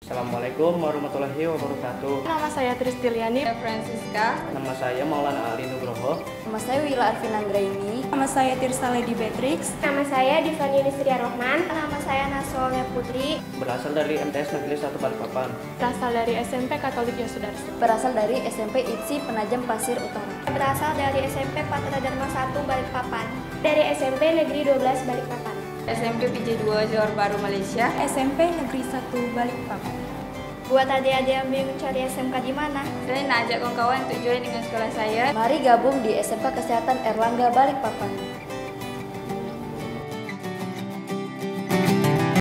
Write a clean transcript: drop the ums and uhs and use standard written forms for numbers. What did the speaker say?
Assalamualaikum warahmatullahi wabarakatuh. Nama saya Tristiliani Francisca. Nama saya Maulana Ali Nugroho. Nama saya Wila Arvina Anggraini. Nama saya Tirsa Lady Beatrix. Nama saya Divani Listria Rohman. Nama saya Nasolnya Putri. Berasal dari MTS Negeri 1 Balikpapan. Berasal dari SMP Katolik Yosudarso. Berasal dari SMP ITSI Penajam Pasir Utara. Berasal dari SMP Patra Dharma 1 Balikpapan. Dari SMP Negeri 12 Balikpapan. SMP PJ2 Johor Bahru Malaysia. SMP Negeri 1 Balikpapan. Buat adik-adik yang bingung cari SMK di mana, Saya nak ajak kawan-kawan untuk join dengan sekolah saya. Mari gabung di SMK Kesehatan Erlangga Balikpapan.